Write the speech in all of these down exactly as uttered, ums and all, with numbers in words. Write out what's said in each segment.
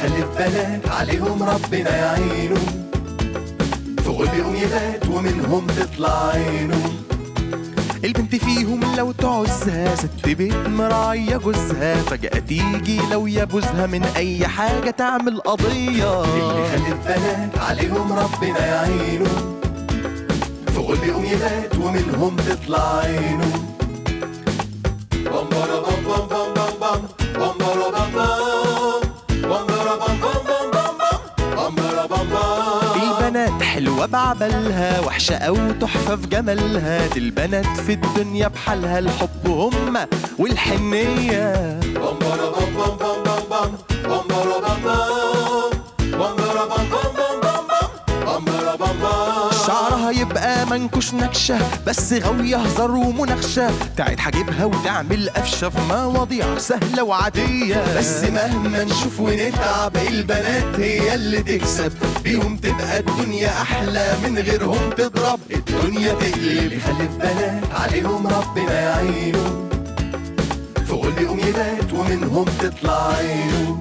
بيخلف بنات عليهم ربنا يعينه، في غلبهم يبات ومنهم تطلع عينه. البنت فيهم لو تعوزها ست بيت مراعية جوزها، فجأة تيجي لو يبوزها من أي حاجة تعمل قضية. اللي خلف بنات عليهم ربنا يعينه، في غلبهم يبات ومنهم تطلع عينه. بامبارا بام بام بام بام بام بامبارا بام بام بامبارا بام بام بام بام بامبارا بام بام. البنات حلوة بعبلها، وحشة أو تحفة في جمالها، دي البنات في الدنيا بحالها، الحب هم والحنية. بامبارا بام بام بام بام بام بامبارا بام بام بامبارا بام بام بام بام بامبارا بام بام. شعرها يبقى منكوش نكشة، بس غاوية هزار ومناقشة، تعيد حاجبها وتعمل قفشة في مواضيع سهلة وعادية. بس مهما نشوف ونتعب البنات هي اللي تكسب، بيهم تبقى الدنيا أحلى، من غيرهم تضرب الدنيا تقلب. يخلف بنات عليهم ربنا يعينه، في غلبهم يبات ومنهم تطلع عينه.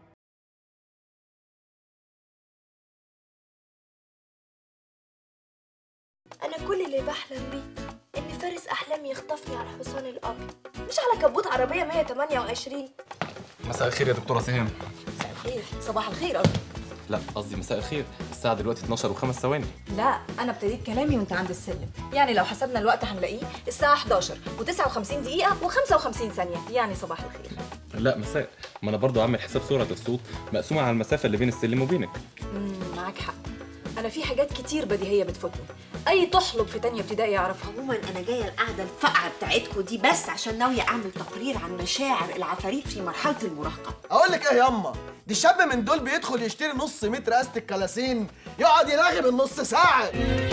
أنا كل اللي بحلم بيه إن فارس أحلامي يخطفني على الحصان الأبيض، مش على كبوت عربية مية وتمانية وعشرين. مساء الخير يا دكتورة سهام. مساء الخير، صباح الخير قصدي. لا قصدي مساء الخير، الساعة دلوقتي اتناشر وخمس ثواني. لا أنا ابتديت كلامي وأنت عند السلم، يعني لو حسبنا الوقت هنلاقيه الساعة حداشر وتسعة وخمسين دقيقة وخمسة وخمسين ثانية، يعني صباح الخير. لا مساء، ما أنا برضو عامل حساب سرعة الصوت مقسومة على المسافة اللي بين السلم وبينك. امم معاك حق، أنا في حاجات كتير بديهية بتفوتني، أي طحلب في تانية ابتدائي يعرفها. عموما أنا جاية القعدة الفقعة بتاعتكم دي بس عشان ناوية أعمل تقرير عن مشاعر العفاريت في مرحلة المراهقة. أقول لك إيه ياما؟ دي الشاب من دول بيدخل يشتري نص متر أستك كلاسين يقعد يلاغي بالنص ساعة.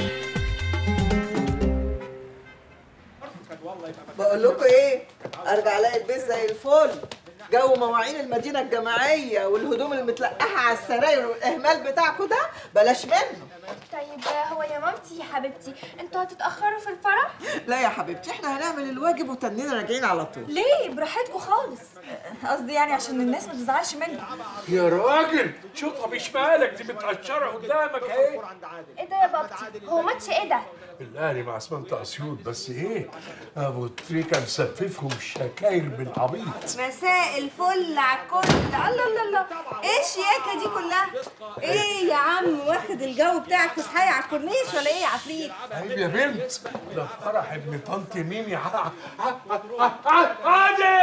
بقول لكم ايه؟ ارجع الاقي البيت زي الفل، جو مواعين المدينه الجماعيه والهدوم المتلقحه على السراير والاهمال بتاعكم ده بلاش منه. طيب هو يا مامتي يا حبيبتي انتوا هتتاخروا في الفرح؟ لا يا حبيبتي احنا هنعمل الواجب وتنينا راجعين على طول. ليه؟ براحتكم خالص، قصدي يعني عشان الناس ما تزعلش منكم. يا راجل شوطها بشمالك دي متقشره قدامك اهي. ايه ده يا بابتي؟ هو ماتش ايه ده؟ الاهلي مع اسمنت اسيوط، بس ايه ابو تريكه مسففهم شكاير بالعبيط. مساء الفل على الكل. الله الله الله، ايه الشياكه دي كلها؟ ايه يا عم واخد الجو بتاعك فسحايه على الكورنيش ولا ايه يا عفريت؟ عيب يا بنت، ده فرح ابن طنط ميمي. عادل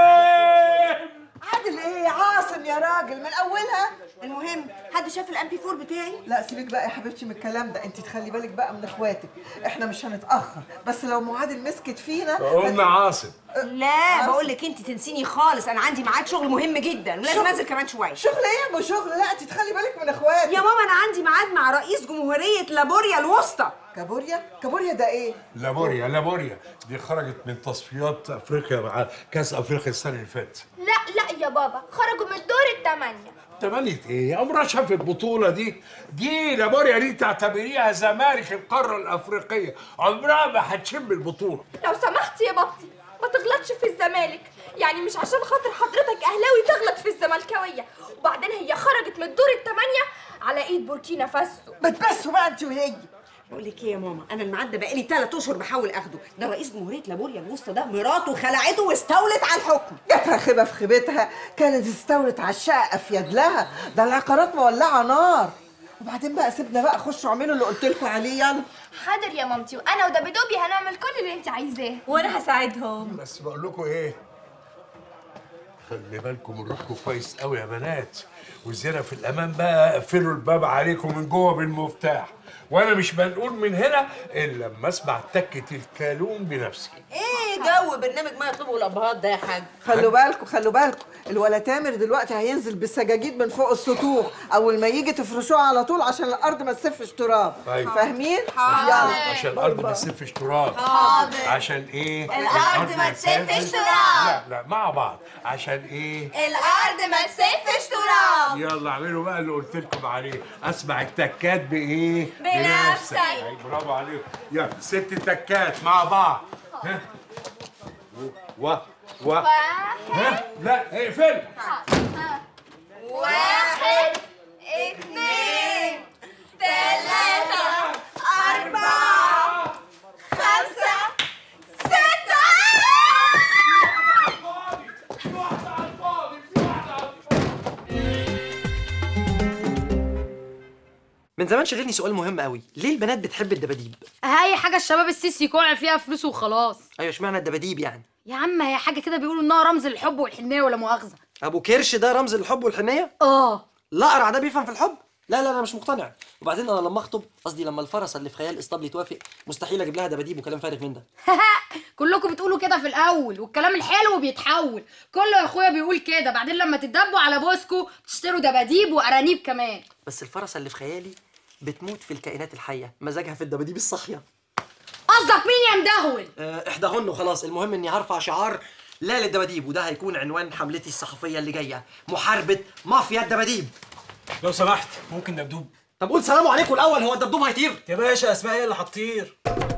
عادل ايه؟ عاصم يا راجل من اولها. المهم حد شاف الام بي فور بتاعي؟ لا سيبك بقى يا حبيبتي من الكلام ده، انت تخلي بالك بقى من اخواتك، احنا مش هنتاخر، بس لو معادل مسكت فينا قلنا عاصم. لا بقول لك انت تنسيني خالص، انا عندي ميعاد شغل مهم جدا ولازم انزل كمان شويه. شغل ايه يا شغل؟ لا انت تخلي بالك من اخواتك يا ماما، انا عندي ميعاد مع رئيس جمهوريه لابوريا الوسطى. كابوريا؟ كابوريا ده ايه؟ لابوريا لابوريا دي خرجت من تصفيات افريقيا مع كاس افريقيا السنه اللي فاتت. لا لا يا بابا، خرجوا من الدور الثمانية. تمانية ايه؟ عمرها شافت البطولة دي؟ دي لابوريا دي تعتبريها زمالك القارة الأفريقية، عمرها ما هتشم البطولة. لو سمحتي يا بابتي ما تغلطش في الزمالك، يعني مش عشان خاطر حضرتك أهلاوي تغلط في الزملكاوية، وبعدين هي خرجت من الدور الثمانية على إيد بوركينا فاسو. بتبسوا بقى أنت وهي. بقول لك ايه يا ماما، انا الميعاد ده بقالي ثلاث اشهر بحاول اخده، ده رئيس جمهوريه لابوريا الوسطى ده مراته خلعته واستولت على الحكم. جاتها خيبه في خيبتها، كانت استولت على الشقه افيد لها، ده العقارات مولعه نار. وبعدين بقى سيبنا بقى، خشوا اعملوا اللي قلت لكم عليه يلا. حاضر يا مامتي، وانا ودبدوبي هنعمل كل اللي انت عايزاه. وانا هساعدهم. بس بقول لكم ايه، خلي بالكم من روحكم كويس قوي يا بنات، والزينه في الامان بقى قفلوا الباب عليكم من جوه بالمفتاح، وانا مش منقول من هنا الا لما اسمع تكه الكالون بنفسي. ايه جو برنامج ما يطلبه الابهات ده يا حاج؟ خلوا بالكم خلوا بالكم، الولا تامر دلوقتي هينزل بالسجاجيد من فوق السطوح، اول ما يجي تفرشوه على طول عشان الارض ما تسفش تراب. طيب. فاهمين؟ حاضر. عشان الارض ما تسفش تراب. حاضر. عشان ايه؟ الارض ما تسفش تراب. لا لا مع بعض، عشان ايه؟ الارض ما تسفش تراب. يلا اعملوا بقى اللي قلت لكم عليه، اسمع التكات بايه؟ بنفسك. أي برافو عليكم، يلا ست تكات مع بعض. ها و و واحد. ها لا اقفل. واحد اتنين تلاتة أربعة خمسة ستة. من زمان شغلني سؤال مهم قوي، ليه البنات بتحب الدباديب؟ اي حاجه الشباب السيسي يكوع فيها فلوس وخلاص. ايوه اشمعنى الدباديب يعني؟ يا عم هي حاجه كده بيقولوا انها رمز للحب والحنيه ولا مؤاخذه. ابو كرش ده رمز للحب والحنيه؟ اه. الاقرع ده بيفهم في الحب؟ لا لا انا مش مقتنع. وبعدين انا لما اخطب، قصدي لما الفرسه اللي في خيال اسطبلي توافق، مستحيل اجيب لها دباديب وكلام فارغ من ده. كلكم بتقولوا كده في الاول والكلام الحلو بيتحول، كله يا اخويا بيقول كده، بعدين لما تتدبوا على بوسكو تشتروا دباديب وارانيب كمان. بس الفرسه اللي في خيالي بتموت في الكائنات الحيه، مزاجها في الدباديب الصاحيه. قصدك مين يا مدهول؟ أه احداهن وخلاص. المهم اني هرفع شعار لا للدباديب، وده هيكون عنوان حملتي الصحفيه اللي جايه، محاربه مافيا الدباديب. لو سمحت ممكن دبدوب؟ طب قول سلام عليكم الاول، هو الدبدوب هيطير؟ يا باشا اسماء هي اللي هتطير.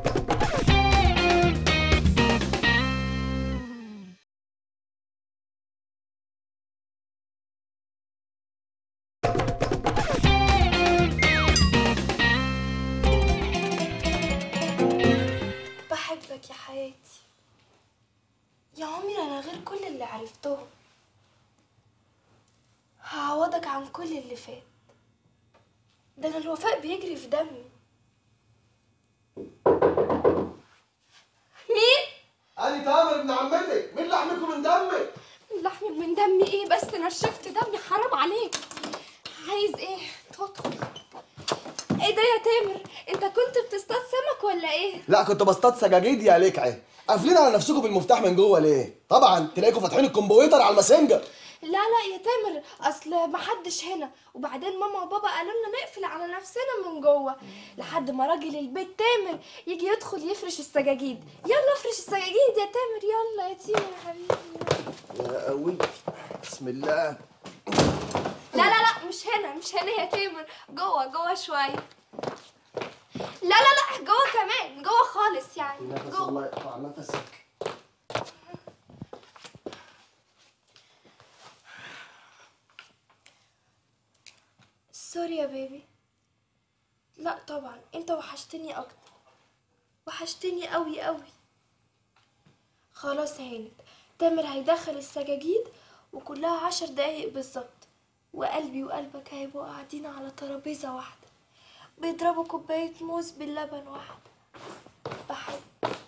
بحبك يا حياتي يا عمري، انا غير كل اللي عرفتهم، هعوضك عن كل اللي فات، ده انا الوفاء بيجري في دمي. مين؟ أنا تامر ابن عمتك، مين لحمك من دمك؟ لحمي من دمي ايه بس؟ نشفت دمي حرام عليك. عايز ايه؟ تدخل. ايه ده يا تامر؟ انت كنت بتصطاد سمك ولا ايه؟ لا كنت بصطاد سجاجيد يا لكعه. قافلين على نفسكم بالمفتاح من جوه ليه؟ طبعا تلاقيكم فاتحين الكمبيوتر على الماسنجر. لا لا يا تامر، اصل محدش هنا، وبعدين ماما وبابا قالوا لنا نقفل على نفسنا من جوه لحد ما راجل البيت تامر يجي يدخل يفرش السجاجيد. يلا افرش السجاجيد يا تامر، يلا يا تيمو يا حبيبي. يا قوي بسم الله. لا لا لا مش هنا، مش هنا يا تامر، جوه جوه شويه. لا لا لا جوه كمان، جوه خالص يعني. نفس جوه. الله يقطع نفسك. سوري يا بيبي. لا طبعا انت وحشتني اكتر، وحشتني قوي قوي. خلاص هانت، تامر هيدخل السجاجيد وكلها عشر دقايق بالظبط، وقلبي وقلبك هيبقوا قاعدين على ترابيزه واحده بيضربوا كوبايه موز باللبن واحده. بحب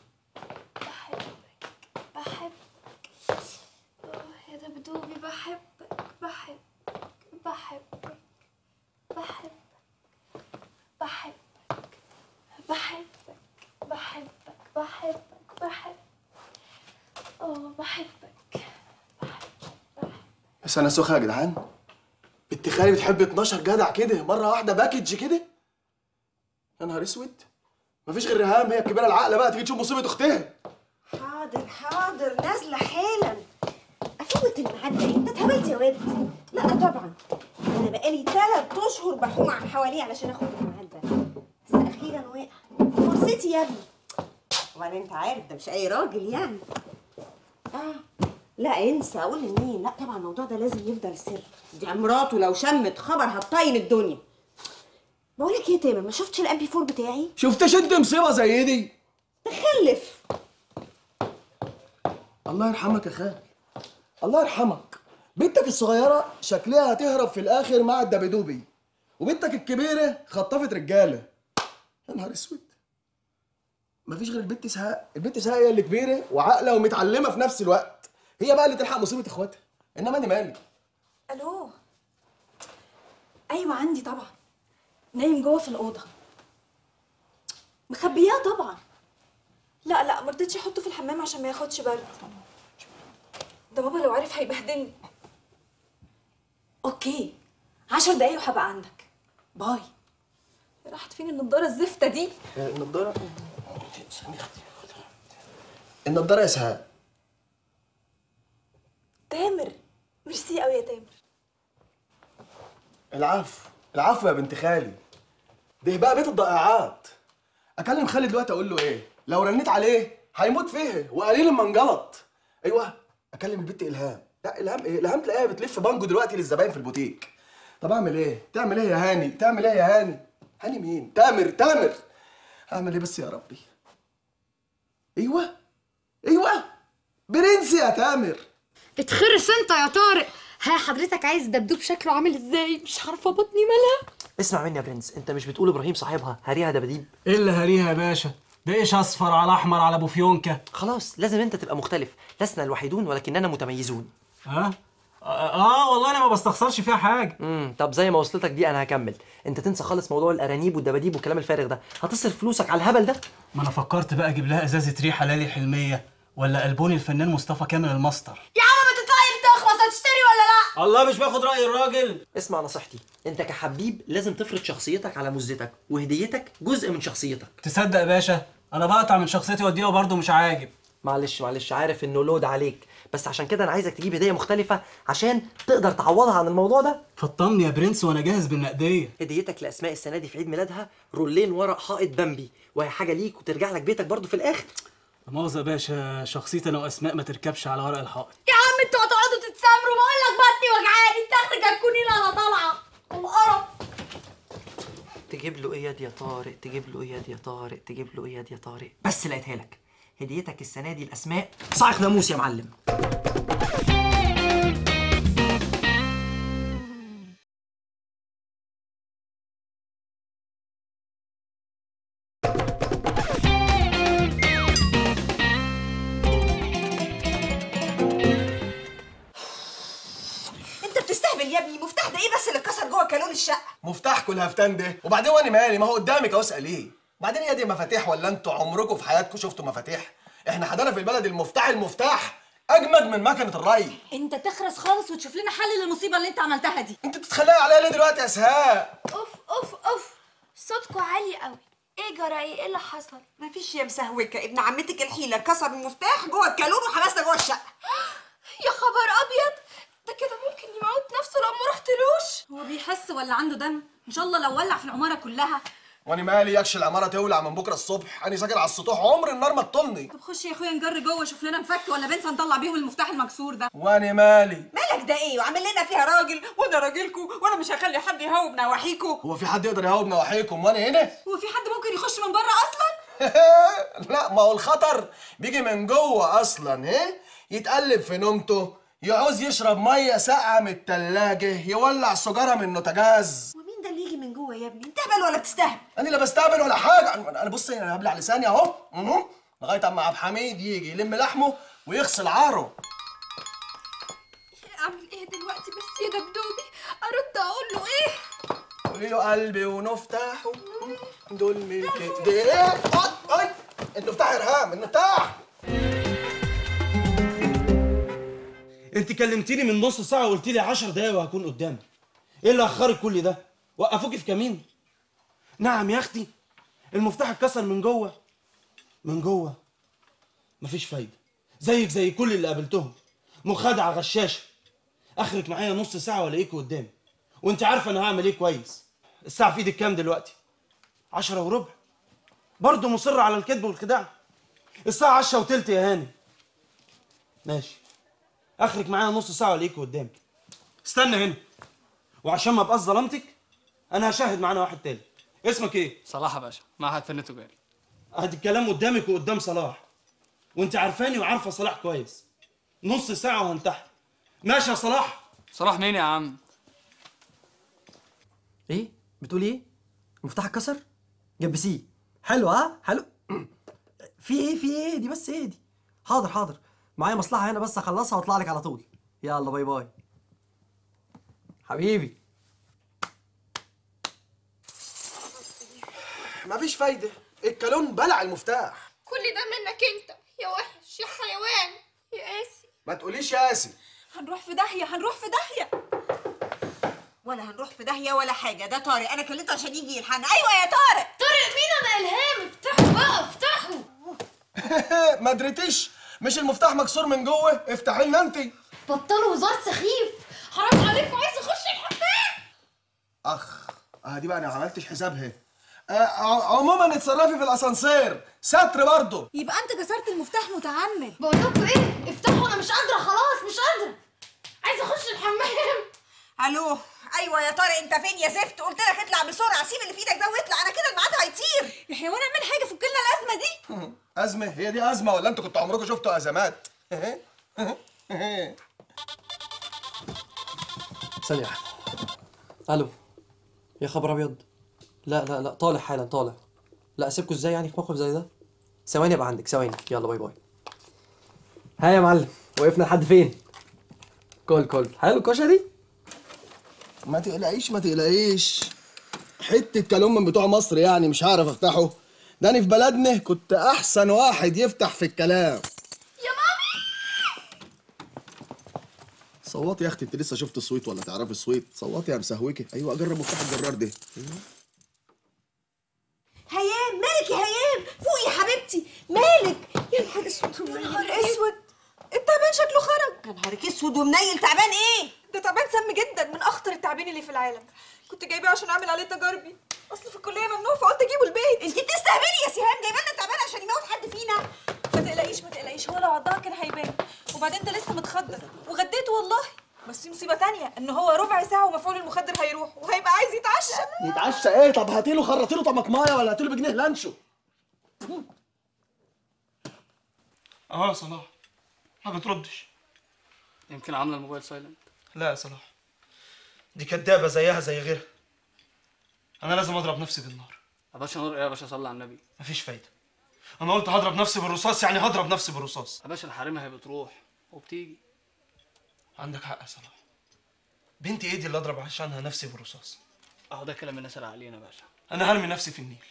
بحبك بحبك أوه يا دبدوبي، بحبك بحبك بحبك بحبك بحبك بحبك بحبك بحبك بحبك اه بحبك. بس انا سخنه يا جدعان. بنت خالي بتحب اتناشر جدع كده مره واحده باكج كده؟ يا نهار اسود. مفيش غير ريهام هي الكبيره العاقله بقى تيجي تشوف مصيبه اختها. حاضر حاضر نازله حالا. افوت الميعاد ده؟ انت اتهبلت يا واد. لا طبعا انا بقالي ثلاث اشهر بحوم عن حواليه علشان اخد الميعاد ده، بس اخيرا وقع فرصتي يا ابني. وبعدين انت عارف ده مش اي راجل يعني. اه لا انسى، اقول لمين؟ لا طبعا الموضوع ده لازم يفضل سر، دي مراته لو شمت خبر هتطين الدنيا. بقول لك ايه يا تامر، ما شفتش الام بي فور بتاعي؟ شفتش انت مصيبه زي دي؟ تخلف. الله يرحمك يا خال، الله يرحمك. بنتك الصغيره شكلها هتهرب في الاخر مع الدبدوبي، وبنتك الكبيره خطفت رجاله. يا نهار اسود. مفيش غير البنت اسهاق. البنت اسهاق هي اللي كبيره وعاقله ومتعلمه في نفس الوقت، هي بقى اللي تلحق مصيبه اخواتها، انما انا مالي. الو. ايوه عندي طبعا، نايم جوه في الاوضه. مخبياه طبعا. لا لا مرضتش احطه في الحمام عشان ما ياخدش برد، ده بابا لو عرف هيبهدلني. اوكي عشر دقايق وهبقى عندك. باي. راحت فين النضاره الزفته دي؟ النضاره النضاره يا اسهاق. تامر ميرسي قوي يا تامر. العفو العفو يا بنت خالي. ده بقى بيت الضائعات. اكلم خالي دلوقتي اقول له ايه؟ لو رنيت عليه هيموت فيه وقليل ما انجلط. ايوه اكلم البت الهام لا الهام ايه؟ الهام تلاقيها بتلف بانجو دلوقتي للزباين في البوتيك. طب اعمل ايه؟ تعمل ايه يا هاني؟ تعمل ايه يا هاني؟ هاني مين؟ تامر تامر. اعمل ايه بس يا ربي؟ ايوه ايوه برنس يا تامر. اتخرس انت يا طارق. ها حضرتك عايز دبدوب شكله عامل ازاي؟ مش عارفه بطني مالها. اسمع مني يا برنس، انت مش بتقول ابراهيم صاحبها هريها دباديب؟ ايه اللي هريها يا باشا؟ ده ايش اصفر على احمر على ابو فيونكه؟ خلاص لازم انت تبقى مختلف، لسنا الوحيدون ولكننا متميزون. ها؟ آه, اه والله انا ما بستخسرش فيها حاجه. امم طب زي ما وصلتك دي انا هكمل. انت تنسى خالص موضوع الارانيب والدباديب والكلام الفارغ ده، هتصرف فلوسك على الهبل ده؟ ما انا فكرت بقى اجيب لها ازازه ريحه لالي حلميه ولا البوني الفنان مصطفى كامل الماستر. يا عم ما تطلعي تخلص، هتشتري ولا لا؟ الله مش باخد راي الراجل. اسمع نصيحتي، انت كحبيب لازم تفرض شخصيتك على مزتك، وهديتك جزء من شخصيتك. تصدق يا باشا انا بقطع من شخصيتي واديها برضه مش عاجب. معلش معلش عارف انه لود عليك، بس عشان كده انا عايزك تجيب هديه مختلفه عشان تقدر تعوضها عن الموضوع ده. فطمني يا برنس وانا جاهز بالنقديه. هديتك لاسماء السنه دي في عيد ميلادها رولين ورق حائط بامبي، وهي حاجه ليك وترجع لك بيتك برضه في الاخر. مؤاخذة يا باشا، شخصيتي انا واسماء ما تركبش على ورق الحائط. يا عم انتوا هتقعدوا تتسامروا، بقول لك بطني وجعاني، انت اخرك هتكوني انا طالعه القرف. تجيب له ايه يا طارق؟ تجيب له ايه يا طارق؟ تجيب له ايه يا طارق؟ بس لقيتها لك، هديتك السنه دي الاسماء صاعق ناموس يا معلم. يا ابني مفتاح ده ايه بس اللي اتكسر جوه كالون الشقه؟ مفتاحكوا الهفتان ده، وبعدين وانا مالي؟ ما هو قدامك اهو، اسال ايه؟ وبعدين هي دي مفاتيح ولا انتوا عمركم في حياتكم شفتوا مفاتيح؟ احنا حدانا في البلد المفتاح المفتاح اجمد من مكنه الري. انت تخرس خالص وتشوف لنا حل للمصيبه اللي انت عملتها دي. انت بتتخلقي عليا ليه دلوقتي يا اسهاء؟ اوف اوف اوف صوتكوا عالي قوي. ايه جرى؟ ايه ايه اللي حصل؟ مفيش يا مسهوكه، ابن عمتك الحيله كسر المفتاح جوه الكالون وحبسنا جوه الشقه. يا خبر ابيض، ده كده ممكن يموت نفسه لو ما رحتلوش. هو بيحس ولا عنده دم؟ ان شاء الله لو ولع في العماره كلها. وانا مالي؟ يكش العماره تولع من بكره الصبح، انا ساكن على السطوح عمر النار ما تطلني. طب خش يا اخويا نجر جوه، شوف لنا مفك ولا بنسى نطلع بيهم المفتاح المكسور ده. وانا مالي؟ مالك ده ايه؟ وعامل لنا فيها راجل وانا راجلكوا وانا مش هخلي حد يهوب نواحيكوا. هو في حد يقدر يهوب نواحيكم وانا هنا؟ هو في حد ممكن يخش من بره اصلا؟ لا، ما هو الخطر بيجي من جوه اصلا. ها يتقلب في نومته، يعوز يشرب ميه ساقعه من التلاجه، يولع سجاره من نوتاجاز. ومين ده اللي يجي من جوه يا ابني؟ انت هبل ولا بتستهبل؟ انا لا بستهبل ولا حاجه. انا بص انا هبلع لساني اهو لغايه اما عبد الحميد يجي يلم لحمه ويغسل عاره. اعمل ايه دلوقتي بس يا دبدوبي؟ ارد اقول له ايه؟ قولي له قلبي ونفتحه دول ملك ايه؟ اي انت مفتاح ارهام، المفتاح. انت كلمتيني من نص ساعه وقلت لي عشر دقايق وهكون قدامك. ايه اللي اخرك كل ده؟ وقفوكي في كمين؟ نعم يا اختي، المفتاح اتكسر من جوه. من جوه مفيش فايده، زيك زي كل اللي قابلتهم، مخادعه غشاشه. اخرك معايا نص ساعه والاقيكي قدامي، وانت عارفه انا هعمل ايه كويس. الساعه في ايدك كام دلوقتي؟ عشرة وربع. برضه مصر على الكذب والخداع. الساعه عشرة وتلت يا هاني. ماشي، اخرك معايا نص ساعه والاقيكي قدامي. استنى هنا، وعشان ما ابقاش ظلمتك انا هشاهد معانا واحد تاني. اسمك ايه؟ صلاح يا باشا، معهد فن تجاري. ادي الكلام قدامك وقدام صلاح، وانت عارفاني وعارفه صلاح كويس. نص ساعه وهنتحت. ماشي يا صلاح؟ صلاح مين يا عم؟ ايه بتقول ايه؟ المفتاح اتكسر؟ جبسيه. حلو ها؟ حلو. في ايه في ايه دي بس؟ ايه دي؟ حاضر حاضر، معايا مصلحه هنا بس اخلصها واطلع لك على طول. يلا باي باي حبيبي. مفيش فايده، الكالون بلع المفتاح. كل ده منك انت يا وحش يا حيوان يا قاسي. ما تقوليش يا قاسي. هنروح في داهيه، هنروح في داهيه. ولا هنروح في داهيه ولا حاجه. ده طارق، انا كلمته عشان يجي يلحقنا. ايوه يا طارق. طارق مين؟ انا الهام. افتحوا بقى افتحوا. ما دريتيش؟ مش المفتاح مكسور من جوه؟ افتحي لنا انت. بطلوا هزار سخيف، حرام عليكم، عايز اخش الحمام. اخ اه دي بقى انا ما عملتش حسابها. آه عموما اتصرفي في الاسانسير، ستر برضه. يبقى انت كسرت المفتاح متعمد. بقول لكم ايه، افتحوا، انا مش قادره خلاص، مش قادره. عايزه اخش الحمام. الو، ايوه يا طارق، انت فين يا زفت؟ قلت لك اطلع بسرعه، سيب اللي في ايدك ده واطلع، انا كده الميعاد هيطير. يا حيوان اعمل حاجه، فك لنا الازمه دي. ازمه؟ هي دي ازمه ولا انتوا كنتوا عمركم شفتوا ازمات؟ ثانية واحدة. الو، يا خبر ابيض. لا لا لا، طالع حالا طالع. لا اسيبكوا ازاي يعني في موقف زي ده؟ ثواني ابقى عندك، ثواني. يلا باي باي. ها يا معلم، وقفنا لحد فين؟ كل كل حلو كشري؟ ما تقلقيش ما تقلقيش، حته كلام من بتوع مصر يعني مش هعرف افتحه. ده انا في بلدنا كنت احسن واحد يفتح في الكلام. يا مامي صوتي يا اختي، انت لسه شفت الصويت ولا تعرفي الصويت؟ صوتي يا مسهوكه. ايوه اجرب مفتاح الجرار ده. هيام، مالك يا هيام؟ فوقي يا حبيبتي، مالك؟ يا نهار اسود، يا نهار اسود، التعبان شكله خرج. يا نهارك اسود ومنيل، تعبان ايه؟ ده تعبان سام جدا، من اخطر التعابين اللي في العالم. كنت جايباه عشان اعمل عليه تجاربي، اصل في الكليه ممنوع، فقلت اجيبه البيت. انت بتستهبلي يا سهام، جايبه لنا التعبان عشان يموت حد فينا؟ ما تقلقيش ما تقلقيش، هو لو عضها كان هيبان. وبعدين انت لسه متخدر وغديته والله. بس في مصيبه تانية، ان هو ربع ساعه ومفعول المخدر هيروح وهيبقى عايز يتعشى. يتعشى ايه؟ طب هاتي له خرطي له طماطمايه ولا هاتي له بجنيه لانشو. اه يا صلاح، ما بتردش. يمكن عامله الموبايل سايلنت. لا يا صلاح، دي كدابه زيها زي غيرها. انا لازم اضرب نفسي بالنار. يا باشا نور ايه يا باشا؟ صلي على النبي. مفيش فايده. انا قلت هضرب نفسي بالرصاص، يعني هضرب نفسي بالرصاص. يا باشا الحريمه هي بتروح وبتيجي. عندك حق يا صلاح. بنتي ايه دي اللي اضرب عشانها نفسي بالرصاص؟ اهو ده كلام الناس العاقلين يا باشا. انا هرمي نفسي في النيل.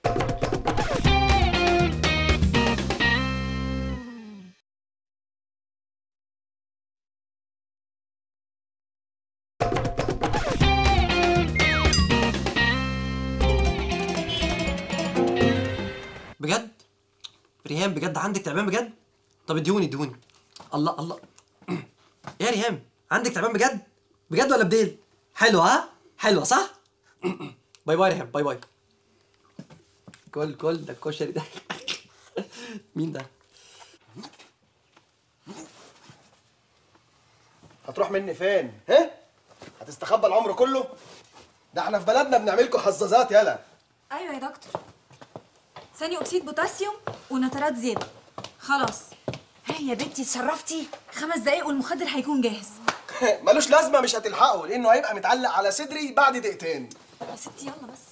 بجد؟ ريهام بجد عندك تعبان بجد؟ طب اديهوني اديهوني. الله الله. يا ريهام عندك تعبان بجد؟ بجد ولا بديل؟ حلوة ها؟ حلوة صح؟ باي باي ريهام، باي باي. كل كل ده الكشري ده. مين ده؟ هتروح مني فين؟ ها؟ هتستخبى العمر كله؟ ده احنا في بلدنا بنعملكوا حزازات يالا. ايوه يا دكتور، ثاني اكسيد بوتاسيوم ونترات زياده. خلاص. ها يا بنتي اتصرفتي؟ خمس دقايق والمخدر هيكون جاهز. ملوش لازمه، مش هتلحقه لانه هيبقى متعلق على صدري بعد دقيقتين. يا ستي يلا بس.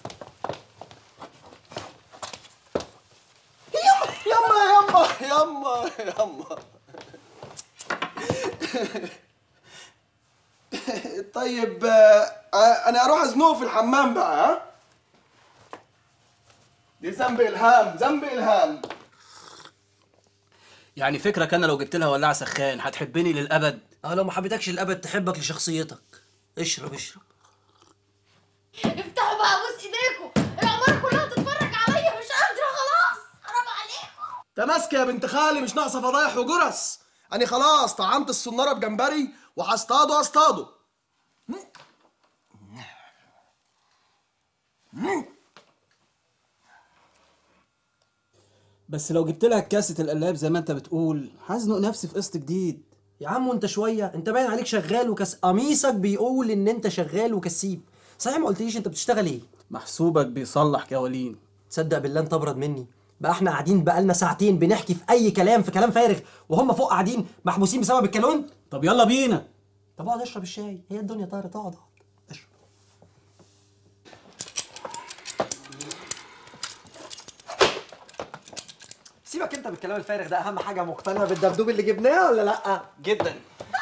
يما يما يما يما. طيب انا اروح ازنقه في الحمام بقى. ها؟ دي ذنب الهام، ذنب الهام. يعني فكرك انا لو جبت لها ولاعه سخان هتحبني للابد؟ اه لو ما حبيتكش للابد تحبك لشخصيتك. اشرب اشرب. افتحوا بقى، بوس ايديكم، العمارة كلها تتفرج عليا، مش قادرة خلاص، حرام عليكم. تماسك يا بنت خالي، مش ناقصه فضايح وجرس. انا خلاص طعمت الصناره بجمبري وهصطاده هصطاده. بس لو جبت لها كاسه القلاب زي ما انت بتقول هزنق نفسي في قسط جديد. يا عم وانت شويه، انت باين عليك شغال وكس، قميصك بيقول ان انت شغال وكسيب. صحيح ما قلتليش انت بتشتغل ايه؟ محسوبك بيصلح كوالين. تصدق بالله انت ابرد مني. بقى احنا قاعدين بقالنا ساعتين بنحكي في اي كلام، في كلام فارغ، وهم فوق قاعدين محبوسين بسبب الكالون. طب يلا بينا. طب اقعد اشرب الشاي، هي الدنيا طارت. اقعد اقعد اشرب. سيبك انت بالكلام الفارغ ده، اهم حاجه مقتنع بالدبدوب اللي جبناه ولا لا؟ جدا.